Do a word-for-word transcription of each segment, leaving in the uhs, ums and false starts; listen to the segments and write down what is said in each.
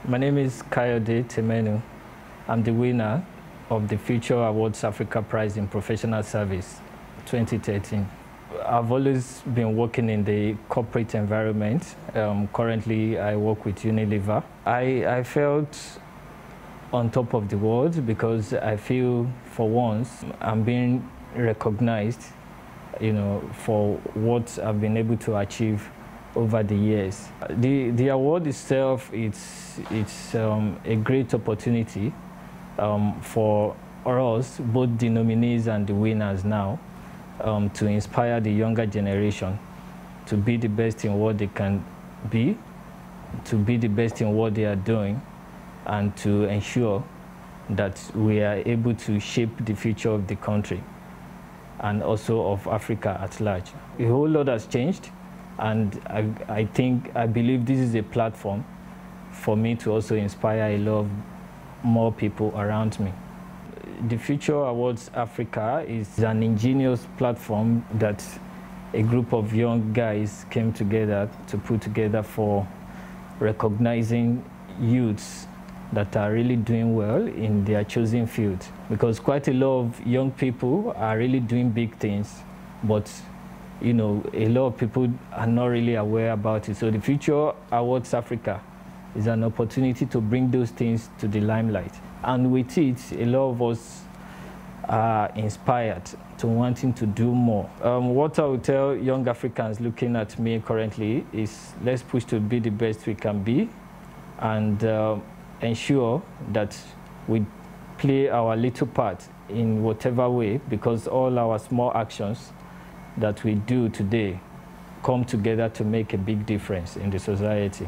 My name is Kayode Temenu. I'm the winner of the Future Awards Africa Prize in Professional Service twenty thirteen. I've always been working in the corporate environment. Um, currently, I work with Unilever. I, I felt on top of the world because I feel for once I'm being recognized, you know, for what I've been able to achieve over the years. The, the award itself, it's, it's um, a great opportunity um, for us, both the nominees and the winners now, um, to inspire the younger generation to be the best in what they can be, to be the best in what they are doing, and to ensure that we are able to shape the future of the country and also of Africa at large. A whole lot has changed. And I, I think, I believe this is a platform for me to also inspire a lot of more people around me. The Future Awards Africa is an ingenious platform that a group of young guys came together to put together for recognizing youths that are really doing well in their chosen field. Because quite a lot of young people are really doing big things, but you know, a lot of people are not really aware about it. So the Future Awards Africa is an opportunity to bring those things to the limelight. And with it, a lot of us are inspired to wanting to do more. Um, what I would tell young Africans looking at me currently is let's push to be the best we can be and uh, ensure that we play our little part in whatever way, because all our small actions that we do today come together to make a big difference in the society.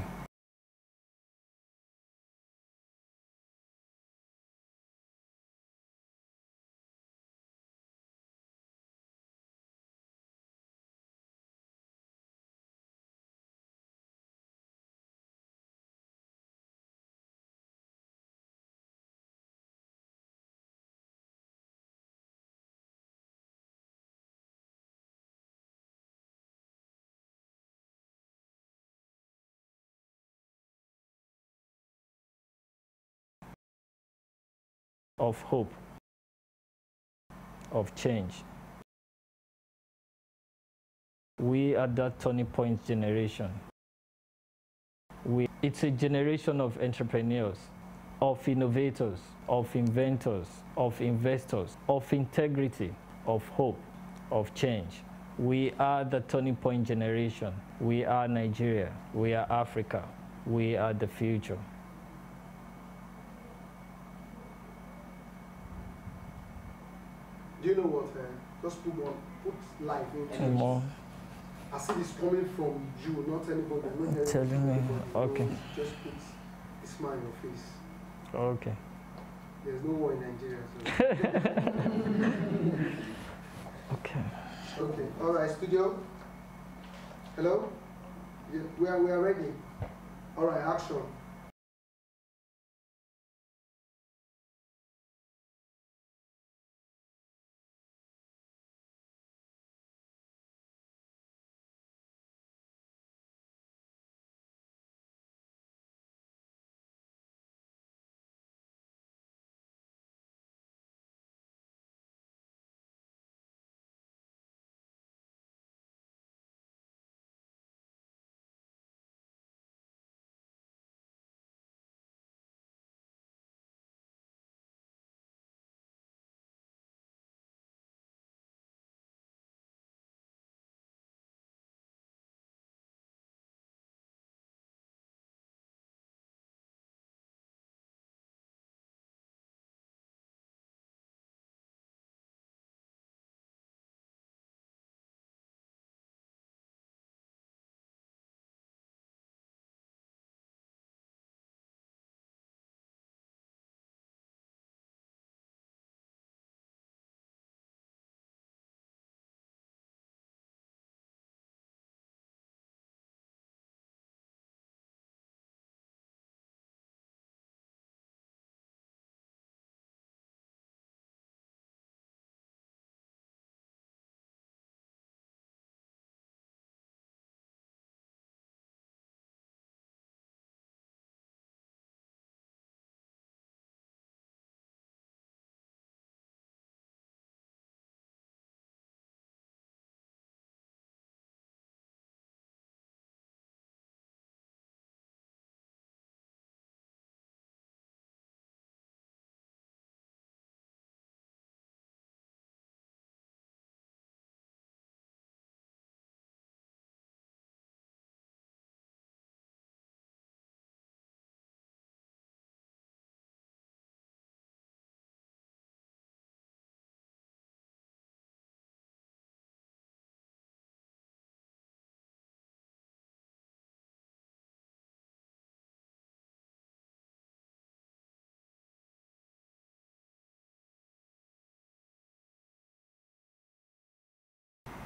Of hope, of change. We are that turning point generation. We, it's a generation of entrepreneurs, of innovators, of inventors, of investors, of integrity, of hope, of change. We are the turning point generation. We are Nigeria. We are Africa. We are the future. Do you know what? Uh, just put one, put life into it. More. I see this coming from you, not anybody. Not Telling me. anybody. Okay. No, just put a smile on your face. Okay. There's no war in Nigeria. So. Okay. Okay. All right, studio. Hello. Yeah, we are we are ready. All right, action.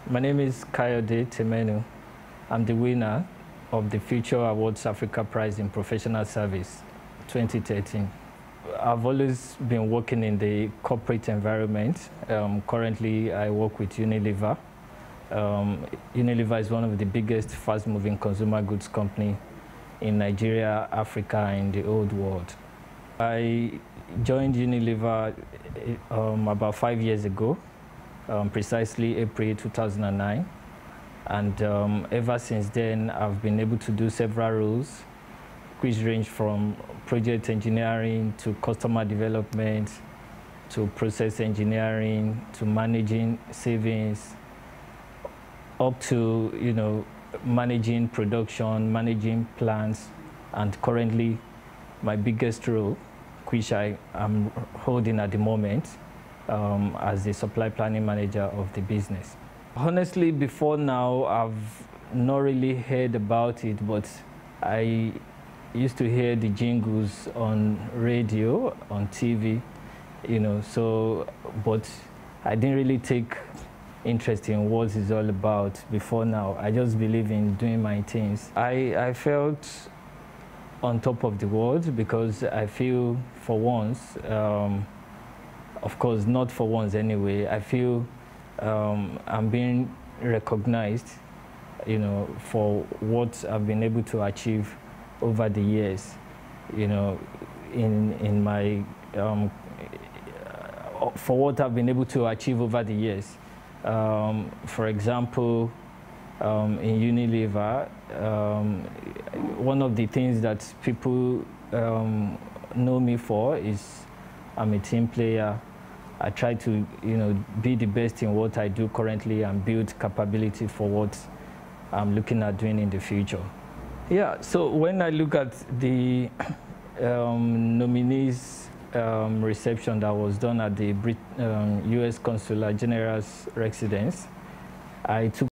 My name is Kayode Temenu. I'm the winner of the Future Awards Africa Prize in Professional Service twenty thirteen. I've always been working in the corporate environment. Um, currently, I work with Unilever. Um, Unilever is one of the biggest fast-moving consumer goods company in Nigeria, Africa, and the old world. I joined Unilever um, about five years ago, um, precisely April two thousand nine. And um, ever since then, I've been able to do several roles, which range from project engineering to customer development, to process engineering, to managing savings, up to, you know, managing production, managing plants, and currently my biggest role, which I am holding at the moment, um, as the supply planning manager of the business. Honestly, before now, I've not really heard about it, but I used to hear the jingles on radio, on T V, you know, so, but I didn't really take interest in what it's all about before now. I just believe in doing my things. I, I felt on top of the world because I feel for once, um, of course not for once anyway, I feel um, I'm being recognized, you know, for what I've been able to achieve over the years, you know, in, in my, um, for what I've been able to achieve over the years. Um, for example, um, in Unilever, um, one of the things that people um, know me for is I'm a team player. I try to, you know, be the best in what I do currently and build capability for what I'm looking at doing in the future. Yeah, so when I look at the um, nominees um, reception that was done at the Brit um, U S Consular General's residence, I took